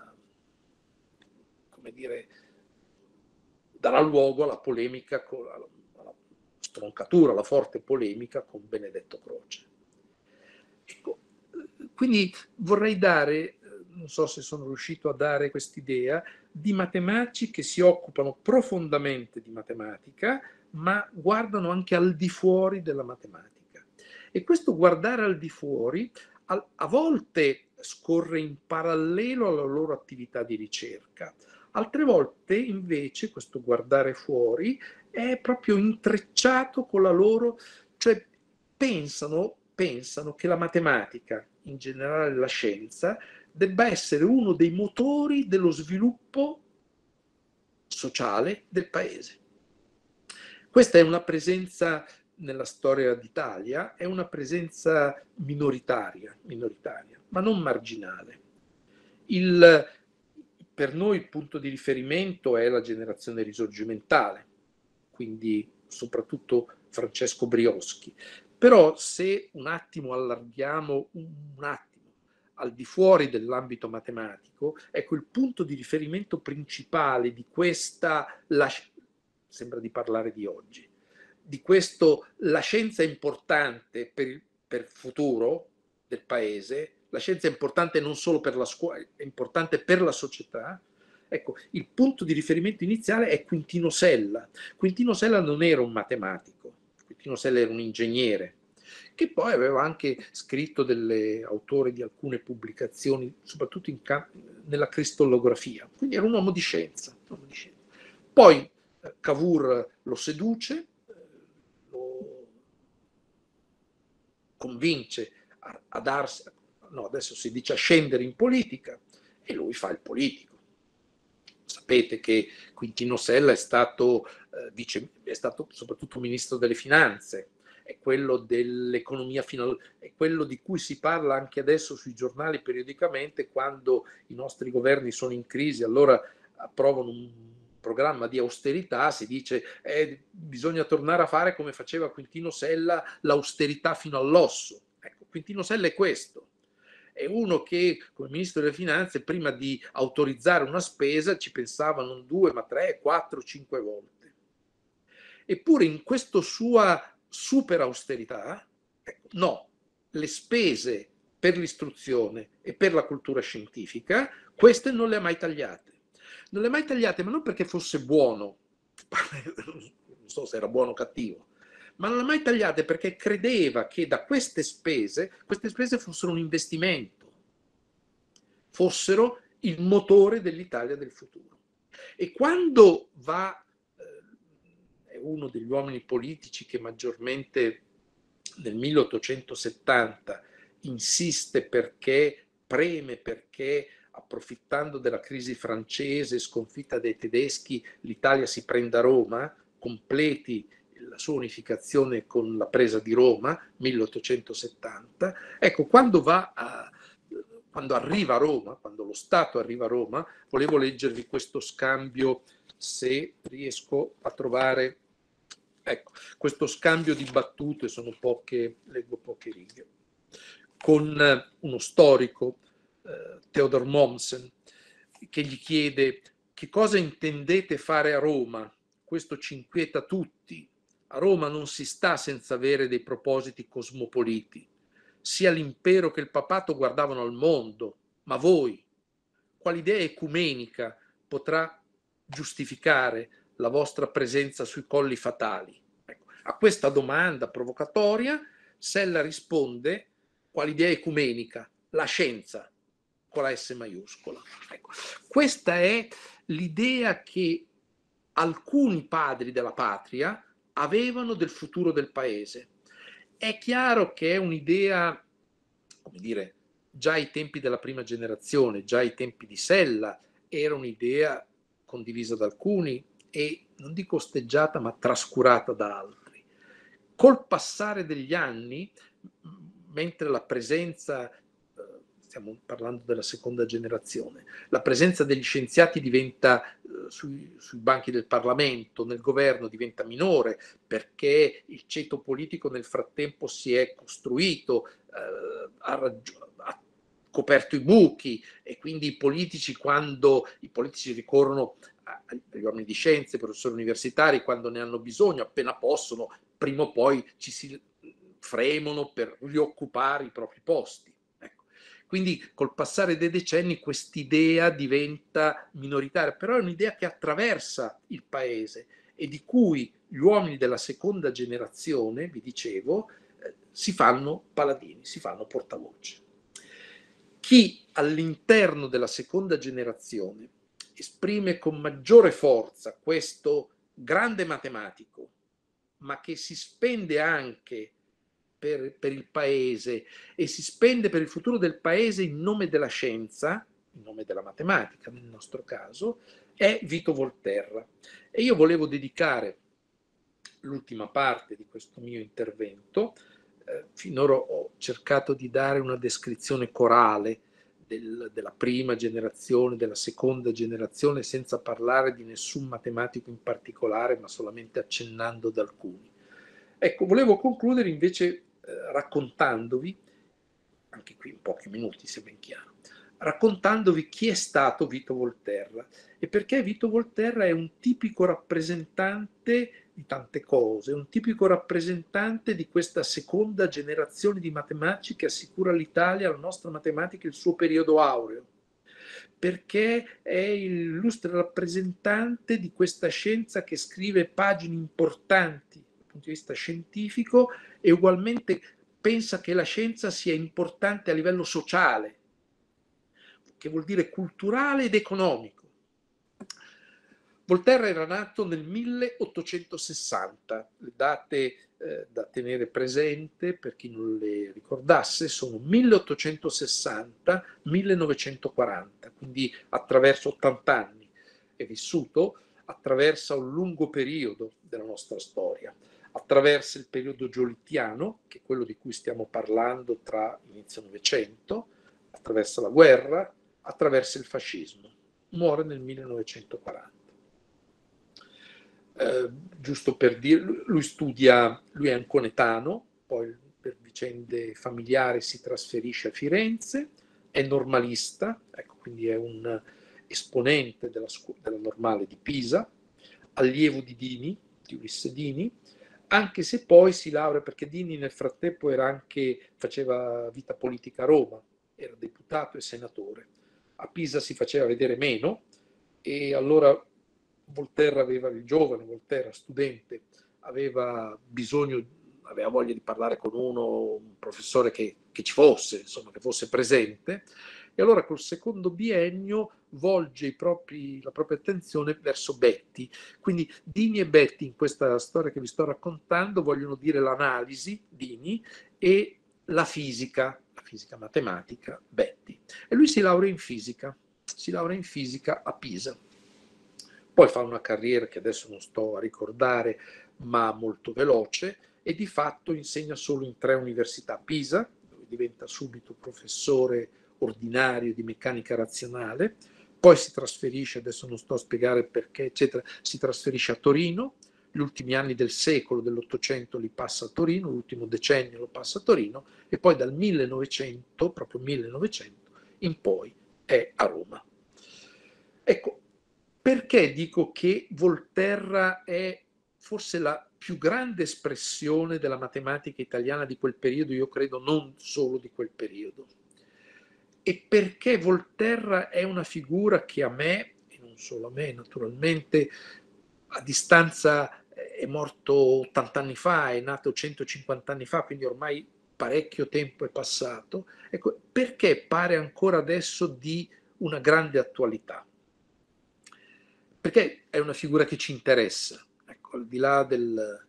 come dire, darà luogo alla polemica, alla stroncatura, alla forte polemica con Benedetto Croce. Ecco, quindi vorrei dare, non so se sono riuscito a dare quest'idea, di matematici che si occupano profondamente di matematica, ma guardano anche al di fuori della matematica. E questo guardare al di fuori a volte scorre in parallelo alla loro attività di ricerca, altre volte invece questo guardare fuori è proprio intrecciato con la loro, cioè pensano che la matematica, in generale la scienza, debba essere uno dei motori dello sviluppo sociale del paese. Questa è una presenza nella storia d'Italia, è una presenza minoritaria, ma non marginale. Per noi il punto di riferimento è la generazione risorgimentale, quindi soprattutto Francesco Brioschi. Però se un attimo allarghiamo un attimo al di fuori dell'ambito matematico, ecco il punto di riferimento principale di questa, sembra di parlare di oggi, di questo la scienza è importante per il futuro del paese, la scienza è importante non solo per la scuola, è importante per la società. Ecco, il punto di riferimento iniziale è Quintino Sella. Quintino Sella non era un matematico, Quintino Sella era un ingegnere, che poi aveva anche scritto autore di alcune pubblicazioni, soprattutto nella cristallografia, quindi era un uomo di scienza. Poi Cavour lo seduce, lo convince a darsi, no, adesso si dice a scendere in politica, e lui fa il politico. Sapete che Quintino Sella è stato soprattutto ministro delle finanze, è quello dell'economia è quello di cui si parla anche adesso sui giornali periodicamente quando i nostri governi sono in crisi, allora approvano un programma di austerità, si dice bisogna tornare a fare come faceva Quintino Sella, l'austerità fino all'osso. Ecco, Quintino Sella è questo. È uno che come ministro delle finanze prima di autorizzare una spesa ci pensava non 2 ma 3, 4, 5 volte. Eppure in questa sua super austerità, no, le spese per l'istruzione e per la cultura scientifica, queste non le ha mai tagliate. Non le ha mai tagliate, ma non perché fosse buono, non so se era buono o cattivo, ma non le ha mai tagliate perché credeva che da queste spese fossero un investimento, fossero il motore dell'Italia del futuro. E quando è uno degli uomini politici che maggiormente nel 1870 insiste preme perché, approfittando della crisi francese sconfitta dai tedeschi, l'Italia si prenda Roma, completi la sua unificazione con la presa di Roma, 1870. Ecco, quando arriva a Roma, quando lo Stato arriva a Roma, volevo leggervi questo scambio, se riesco a trovare, ecco, questo scambio di battute, leggo poche righe, con uno storico, Theodor Mommsen, che gli chiede: che cosa intendete fare a Roma? Questo ci inquieta tutti. A Roma non si sta senza avere dei propositi cosmopoliti. Sia l'impero che il papato guardavano al mondo, ma voi, quale idea ecumenica potrà giustificare la vostra presenza sui colli fatali? Ecco, a questa domanda provocatoria Sella risponde: quale idea ecumenica? La scienza, con la S maiuscola. Ecco, questa è l'idea che alcuni padri della patria avevano del futuro del paese. È chiaro che è un'idea, come dire, già ai tempi della prima generazione, già ai tempi di Sella, era un'idea condivisa da alcuni e non dico osteggiata, ma trascurata da altri. Col passare degli anni, mentre la presenza, stiamo parlando della seconda generazione, la presenza degli scienziati diventa sui banchi del Parlamento, nel governo diventa minore, perché il ceto politico nel frattempo si è costruito, ha coperto i buchi, e quindi quando i politici ricorrono agli uomini di scienze, professori universitari, quando ne hanno bisogno, appena possono, prima o poi ci si fremono per rioccupare i propri posti. Ecco. Quindi col passare dei decenni quest'idea diventa minoritaria, però è un'idea che attraversa il paese e di cui gli uomini della seconda generazione, vi dicevo, si fanno paladini, si fanno portavoce. Chi all'interno della seconda generazione esprime con maggiore forza questo grande matematico, ma che si spende anche per il paese e si spende per il futuro del paese in nome della scienza, in nome della matematica nel nostro caso, è Vito Volterra. E io volevo dedicare l'ultima parte di questo mio intervento. Finora ho cercato di dare una descrizione corale della prima generazione, della seconda generazione, senza parlare di nessun matematico in particolare, ma solamente accennando ad alcuni. Ecco, volevo concludere invece raccontandovi, anche qui in pochi minuti sia ben chiaro, raccontandovi chi è stato Vito Volterra e perché Vito Volterra è un tipico rappresentante di tante cose, un tipico rappresentante di questa seconda generazione di matematici che assicura all'Italia, alla nostra matematica, il suo periodo aureo, perché è l'illustre rappresentante di questa scienza che scrive pagine importanti dal punto di vista scientifico e ugualmente pensa che la scienza sia importante a livello sociale, che vuol dire culturale ed economico. Volterra era nato nel 1860, le date da tenere presente per chi non le ricordasse sono 1860-1940, quindi attraverso 80 anni. È vissuto, attraversa un lungo periodo della nostra storia, attraversa il periodo giolittiano, che è quello di cui stiamo parlando tra inizio Novecento, attraversa la guerra, attraversa il fascismo. Muore nel 1940. Giusto per dire, lui è anconetano, poi per vicende familiari si trasferisce a Firenze, è normalista, ecco, quindi è un esponente della Normale di Pisa, allievo di Ulisse Dini, anche se poi si laurea, perché Dini nel frattempo faceva vita politica a Roma, era deputato e senatore. A Pisa si faceva vedere meno, e allora Volterra il giovane Volterra, studente, aveva voglia di parlare con un professore che ci fosse, insomma, che fosse presente, e allora col secondo biennio volge la propria attenzione verso Betti. Quindi Dini e Betti, in questa storia che vi sto raccontando, vogliono dire l'analisi, Dini, e la fisica matematica, Betti. E lui si laurea in fisica a Pisa. Poi fa una carriera che adesso non sto a ricordare, ma molto veloce, e di fatto insegna solo in 3 università: a Pisa, dove diventa subito professore ordinario di meccanica razionale, poi si trasferisce, adesso non sto a spiegare perché, eccetera, si trasferisce a Torino, gli ultimi anni del secolo, dell'Ottocento li passa a Torino, l'ultimo decennio lo passa a Torino, e poi dal 1900, proprio 1900, in poi è a Roma. Ecco, perché dico che Volterra è forse la più grande espressione della matematica italiana di quel periodo, io credo non solo di quel periodo, e perché Volterra è una figura che a me, e non solo a me naturalmente, a distanza, è morto 80 anni fa, è nato 150 anni fa, quindi ormai parecchio tempo è passato, ecco, perché pare ancora adesso di una grande attualità? Perché è una figura che ci interessa, ecco, al di là del...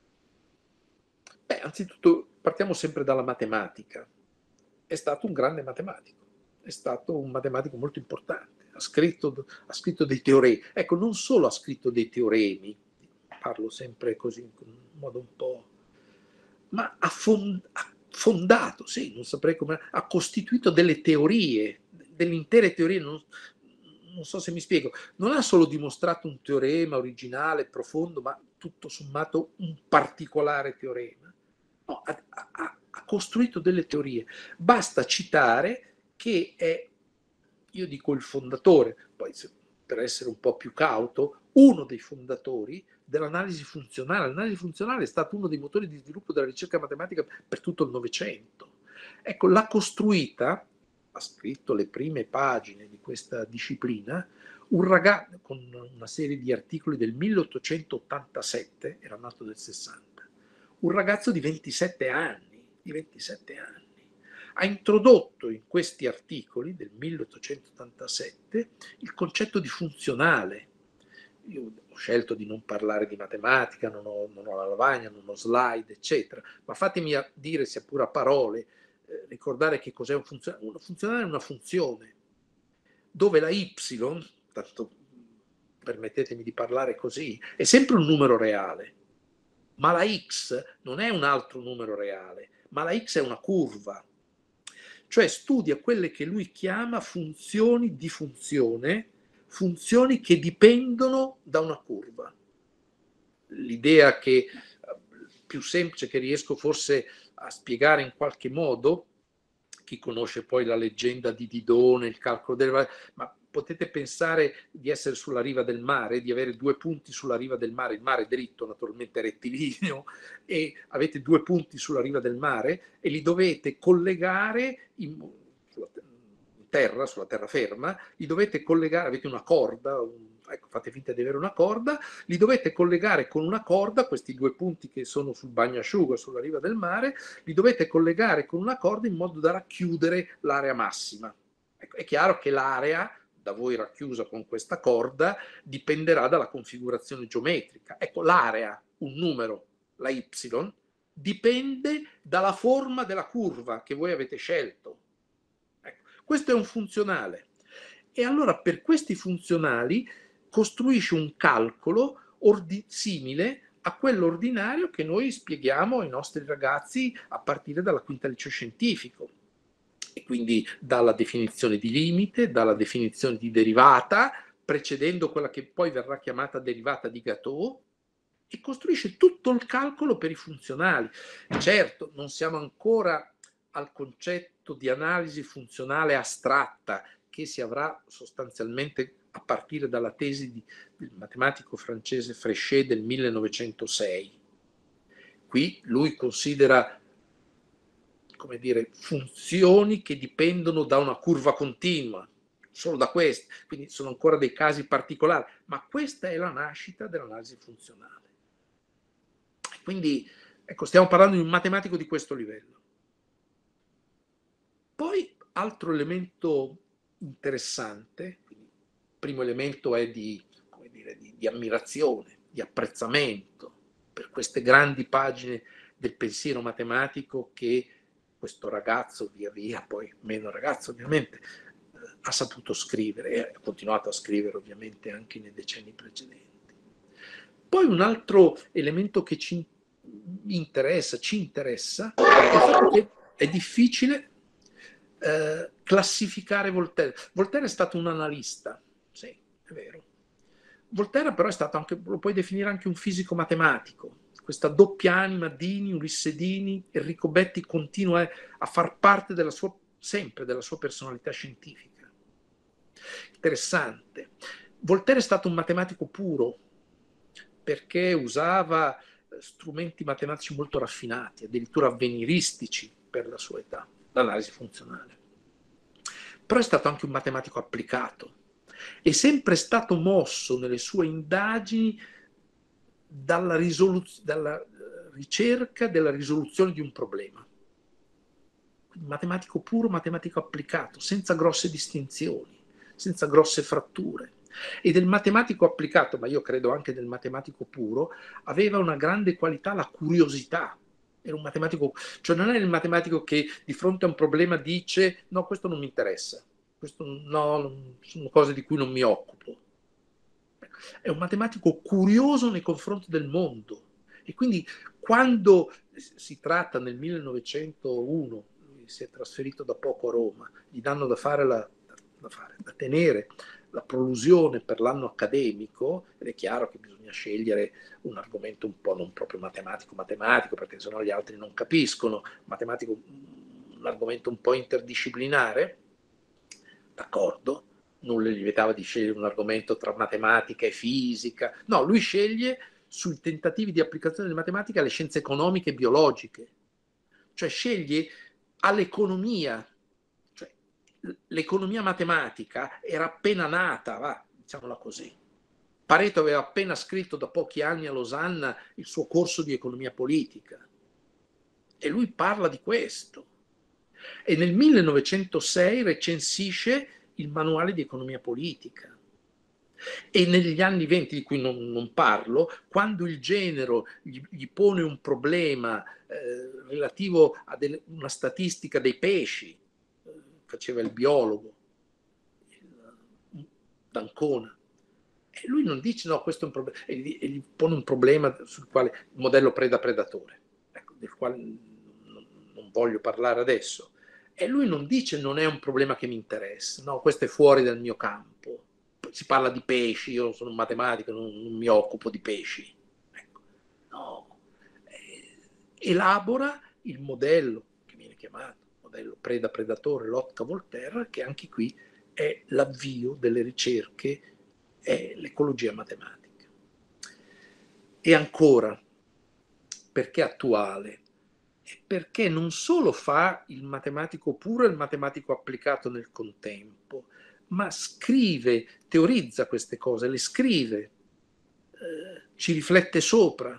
anzitutto partiamo sempre dalla matematica. È stato un grande matematico, è stato un matematico molto importante, ha scritto dei teoremi. Ecco, non solo ha scritto dei teoremi, parlo sempre così in un modo un po', ma ha fondato, sì, non saprei come, ha costituito delle teorie, delle intere teorie, non so se mi spiego, non ha solo dimostrato un teorema originale, profondo, ma tutto sommato un particolare teorema. No, ha costruito delle teorie. Basta citare che è, io dico il fondatore, poi per essere un po' più cauto, uno dei fondatori dell'analisi funzionale. L'analisi funzionale è stato uno dei motori di sviluppo della ricerca matematica per tutto il Novecento. Ecco, l'ha costruita, ha scritto le prime pagine di questa disciplina, un ragazzo con una serie di articoli del 1887, era nato nel 60, un ragazzo di 27 anni, ha introdotto in questi articoli del 1887 il concetto di funzionale. Io ho scelto di non parlare di matematica, non ho la lavagna, non ho slide, eccetera, ma fatemi dire, sia pure a parole, ricordare che cos'è un funzionale. Un funzionale è una funzione dove la y, tanto permettetemi di parlare così, è sempre un numero reale, ma la x non è un altro numero reale, ma la x è una curva. Cioè studia quelle che lui chiama funzioni di funzione, funzioni che dipendono da una curva. L'idea che più semplice che riesco forse a spiegare in qualche modo, chi conosce poi la leggenda di Didone, il calcolo delle... ma potete pensare di essere sulla riva del mare, di avere 2 punti sulla riva del mare, il mare è dritto, naturalmente rettilineo, e avete 2 punti sulla riva del mare e li dovete collegare sulla terraferma, li dovete collegare, avete una corda, ecco, fate finta di avere una corda, li dovete collegare con una corda, questi 2 punti che sono sul bagnasciuga, sulla riva del mare, li dovete collegare con una corda in modo da racchiudere l'area massima. Ecco, è chiaro che l'area da voi racchiusa con questa corda dipenderà dalla configurazione geometrica. Ecco, l'area, un numero, la y, dipende dalla forma della curva che voi avete scelto. Ecco, questo è un funzionale. E allora per questi funzionali costruisce un calcolo simile a quello ordinario che noi spieghiamo ai nostri ragazzi a partire dalla quinta liceo scientifico. E quindi dalla definizione di limite, dalla definizione di derivata, precedendo quella che poi verrà chiamata derivata di Gateau, e costruisce tutto il calcolo per i funzionali. Certo, non siamo ancora al concetto di analisi funzionale astratta che si avrà sostanzialmente a partire dalla tesi del matematico francese Fréchet del 1906. qui lui considera, come dire, funzioni che dipendono da una curva continua, solo da queste, quindi sono ancora dei casi particolari, ma questa è la nascita dell'analisi funzionale. Quindi, ecco, stiamo parlando di un matematico di questo livello. Poi, altro elemento interessante, quindi, il primo elemento è di ammirazione, di apprezzamento per queste grandi pagine del pensiero matematico che questo ragazzo, via via, poi meno ragazzo ovviamente, ha saputo scrivere e ha continuato a scrivere ovviamente anche nei decenni precedenti. Poi un altro elemento che ci interessa, è il fatto che è difficile classificare Voltaire. Voltaire è stato un analista, sì, è vero. Voltaire però è stato anche, lo puoi definire anche un fisico matematico. Questa doppia anima, Dini, Ulisse Dini, Enrico Betti continua a far parte della sua, sempre della sua personalità scientifica. Interessante. Voltaire è stato un matematico puro, perché usava strumenti matematici molto raffinati, addirittura avveniristici per la sua età, l'analisi funzionale. Però è stato anche un matematico applicato, è sempre stato mosso nelle sue indagini dalla ricerca della risoluzione di un problema. Quindi matematico puro, matematico applicato, senza grosse distinzioni, senza grosse fratture. E del matematico applicato, ma io credo anche del matematico puro, aveva una grande qualità la curiosità. Era un matematico, cioè non è il matematico che di fronte a un problema dice no, questo non mi interessa, questo no, sono cose di cui non mi occupo. È un matematico curioso nei confronti del mondo. E quindi quando si tratta nel 1901, lui si è trasferito da poco a Roma, gli danno da tenere la prolusione per l'anno accademico, ed è chiaro che bisogna scegliere un argomento un po' non proprio matematico, perché sennò gli altri non capiscono, un argomento un po' interdisciplinare, d'accordo, nulla gli vietava di scegliere un argomento tra matematica e fisica, no, lui sceglie sui tentativi di applicazione della matematica alle scienze economiche e biologiche, cioè sceglie all'economia, cioè l'economia matematica era appena nata, diciamola così. Pareto aveva appena scritto da pochi anni a Losanna il suo corso di economia politica e lui parla di questo. E nel 1906 recensisce il manuale di economia politica. E negli anni 20, di cui non parlo, quando il genero gli pone un problema relativo a una statistica dei pesci, faceva il biologo, d'Ancona, e lui non dice no, questo è un problema, e gli pone un problema sul quale il modello preda-predatore, ecco, del quale non voglio parlare adesso. E lui non dice non è un problema che mi interessa, no, questo è fuori dal mio campo. Si parla di pesci, io sono un matematico, non mi occupo di pesci. Ecco. No. Elabora il modello che viene chiamato modello preda-predatore Lotka-Volterra, che anche qui è l'avvio delle ricerche, è l'ecologia matematica. E ancora, perché attuale? Perché non solo fa il matematico puro e il matematico applicato nel contempo, ma scrive, teorizza queste cose, le scrive, ci riflette sopra.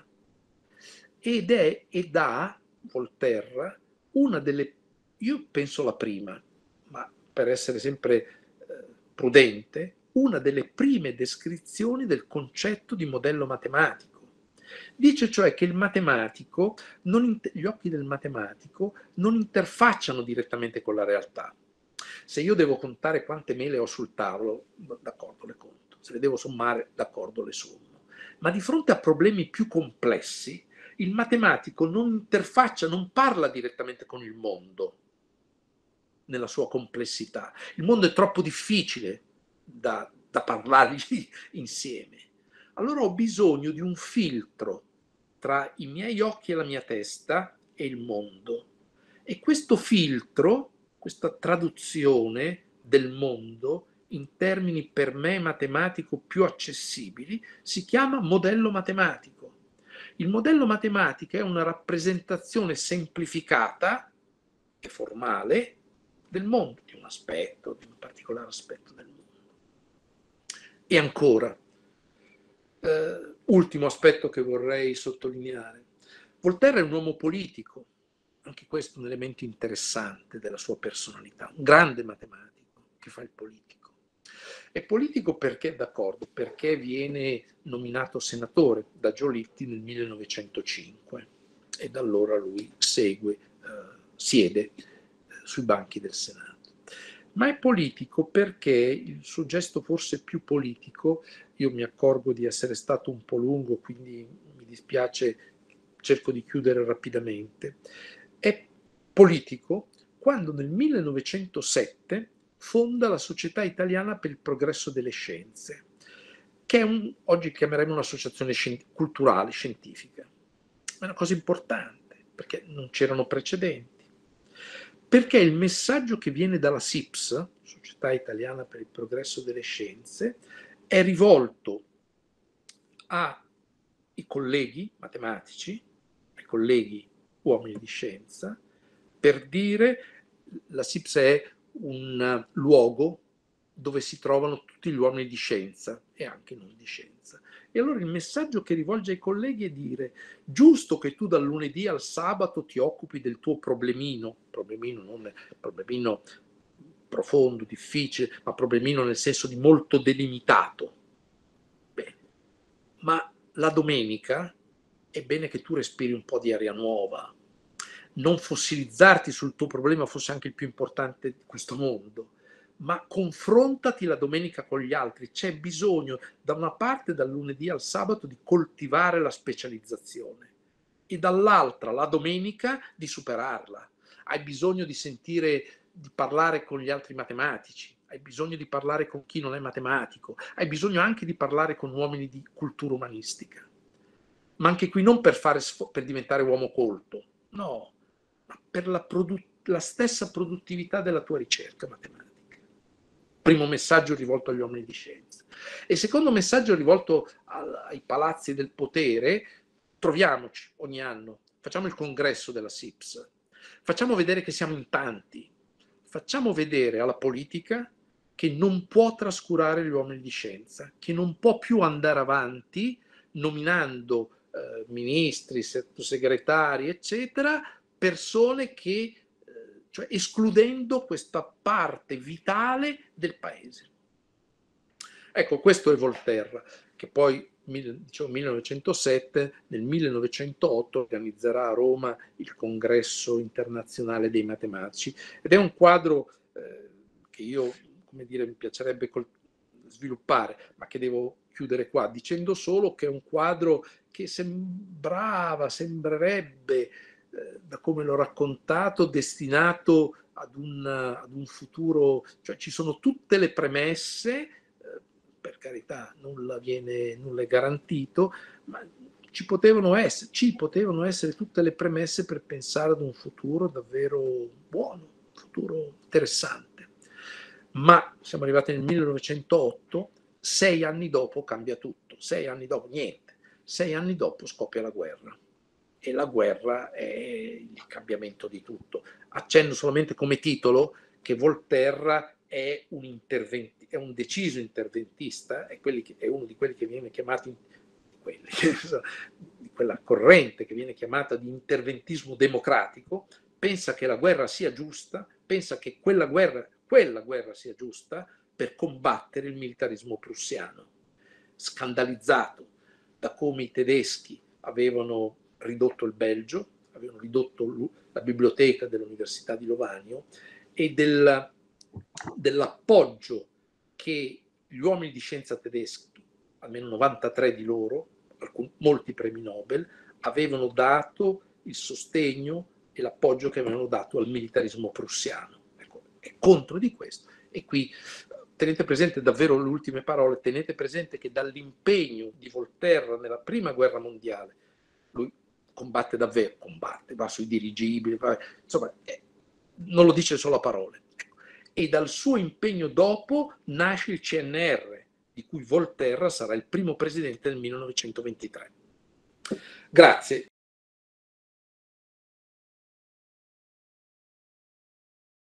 Ed ha, Volterra, una delle, io penso la prima, ma per essere sempre prudente, una delle prime descrizioni del concetto di modello matematico. Dice cioè che il matematico, gli occhi del matematico non interfacciano direttamente con la realtà. Se io devo contare quante mele ho sul tavolo, d'accordo, le conto. Se le devo sommare, d'accordo, le sommo. Ma di fronte a problemi più complessi, il matematico non interfaccia, non parla direttamente con il mondo nella sua complessità. Il mondo è troppo difficile da parlargli insieme. Allora ho bisogno di un filtro tra i miei occhi e la mia testa e il mondo. E questo filtro, questa traduzione del mondo in termini per me matematico più accessibili, si chiama modello matematico. Il modello matematico è una rappresentazione semplificata e formale del mondo, di un aspetto, di un particolare aspetto del mondo. E ancora, ultimo aspetto che vorrei sottolineare. Voltaire è un uomo politico, anche questo è un elemento interessante della sua personalità, un grande matematico che fa il politico. È politico perché, d'accordo, perché viene nominato senatore da Giolitti nel 1905 e da allora lui siede sui banchi del Senato. Ma è politico perché il suo gesto forse più politico, io mi accorgo di essere stato un po' lungo, quindi mi dispiace, cerco di chiudere rapidamente, è politico quando nel 1907 fonda la Società Italiana per il Progresso delle Scienze, che è oggi chiameremo un'associazione culturale, scientifica. È una cosa importante, perché non c'erano precedenti. Perché il messaggio che viene dalla SIPS, Società Italiana per il Progresso delle Scienze, è rivolto ai colleghi matematici, ai colleghi uomini di scienza, per dire la SIPS è un luogo dove si trovano tutti gli uomini di scienza e anche non di scienza. E allora il messaggio che rivolge ai colleghi è dire: giusto che tu dal lunedì al sabato ti occupi del tuo problemino non problemino profondo, difficile, ma problemino nel senso di molto delimitato. Bene, ma la domenica è bene che tu respiri un po' di aria nuova, non fossilizzarti sul tuo problema, fosse anche il più importante di questo mondo, ma confrontati la domenica con gli altri. C'è bisogno, da una parte, dal lunedì al sabato, di coltivare la specializzazione e dall'altra, la domenica, di superarla. Hai bisogno di di parlare con gli altri matematici, hai bisogno di parlare con chi non è matematico, hai bisogno anche di parlare con uomini di cultura umanistica. Ma anche qui non per diventare uomo colto, no, ma per la stessa produttività della tua ricerca matematica. Primo messaggio rivolto agli uomini di scienza. E secondo messaggio rivolto ai palazzi del potere: troviamoci ogni anno, facciamo il congresso della SIPS, facciamo vedere che siamo in tanti, facciamo vedere alla politica che non può trascurare gli uomini di scienza, che non può più andare avanti nominando ministri, sottosegretari, eccetera, persone che cioè escludendo questa parte vitale del paese. Ecco, questo è Voltaire, che poi, dicevo, 1907, nel 1908 organizzerà a Roma il Congresso internazionale dei matematici, ed è un quadro che io, come dire, mi piacerebbe sviluppare, ma che devo chiudere qua, dicendo solo che è un quadro che sembrerebbe, da come l'ho raccontato, destinato ad un futuro, cioè ci sono tutte le premesse, per carità nulla è garantito, ma ci potevano essere tutte le premesse per pensare ad un futuro davvero buono, un futuro interessante. Ma siamo arrivati nel 1908, 6 anni dopo cambia tutto, 6 anni dopo niente, 6 anni dopo scoppia la guerra. E la guerra è il cambiamento di tutto. Accenno solamente come titolo che Voltaire è un deciso interventista, è uno di quelli che viene chiamato, di quella corrente che viene chiamata di interventismo democratico. Pensa che la guerra sia giusta, pensa che quella guerra sia giusta per combattere il militarismo prussiano, scandalizzato da come i tedeschi avevano ridotto il Belgio, avevano ridotto la biblioteca dell'Università di Lovanio, e dell'appoggio che gli uomini di scienza tedeschi, almeno 93 di loro, molti premi Nobel, avevano dato il sostegno e l'appoggio che avevano dato al militarismo prussiano. Ecco, è contro di questo. E qui tenete presente davvero le ultime parole, tenete presente che dall'impegno di Voltaire nella prima guerra mondiale, lui combatte davvero, va sui dirigibili, insomma, non lo dice solo a parole. E dal suo impegno dopo nasce il CNR, di cui Voltaire sarà il primo presidente nel 1923. Grazie.